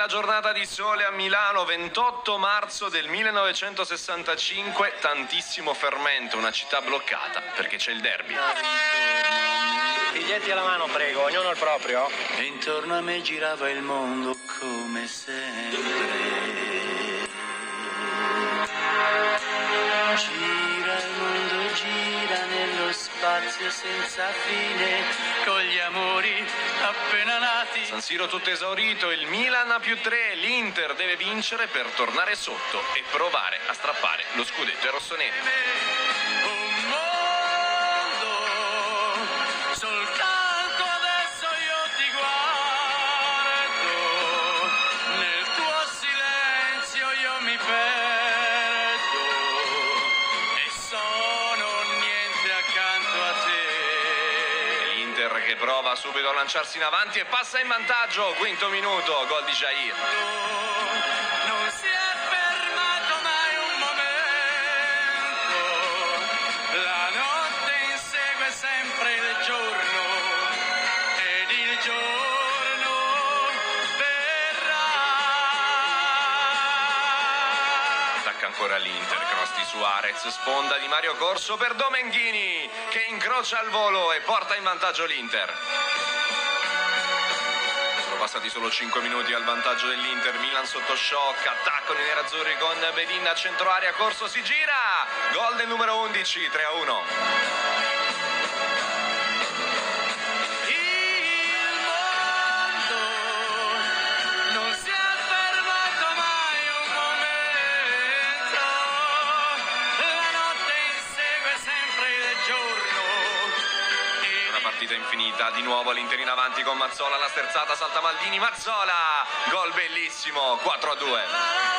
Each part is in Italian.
bella giornata di sole a Milano, 28 marzo del 1965, tantissimo fermento, una città bloccata perché c'è il derby. Biglietti alla mano, prego, ognuno il proprio. E intorno a me girava il mondo come sempre. Gira il mondo, gira nello spazio senza fine, con gli amori appena nati. San Siro tutto esaurito, il Milan a +3, l'Inter deve vincere per tornare sotto e provare a strappare lo scudetto ai rossoneri. Un mondo, soltanto adesso io ti guardo, nel tuo silenzio io mi perdo e sono niente accanto a te. L'Inter che prova subito a lanciarsi in avanti e passa in vantaggio, quinto minuto, gol di Jair. Non si è fermato mai un momento, la notte insegue sempre il giorno ed il giorno verrà. Attacca ancora l'Inter, cross di Suarez, sponda di Mario Corso per Domenghini che incrocia al volo e porta in vantaggio l'Inter. Sono passati solo 5 minuti al vantaggio dell'Inter, Milan sotto shock, attaccano i nerazzurri con Bedin a centro area, Corso si gira, gol del numero 11, 3-1. Il mondo non si è fermato mai un momento, la notte insegue sempre il giorno. Una partita infinita, di nuovo l'Inter in avanti con Mazzola, la sterzata, salta Maldini, Mazzola, gol bellissimo, 4-2.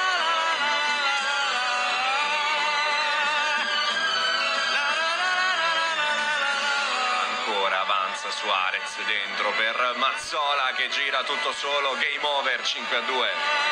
Ancora avanza Suarez dentro per Mazzola che gira tutto solo, game over, 5-2.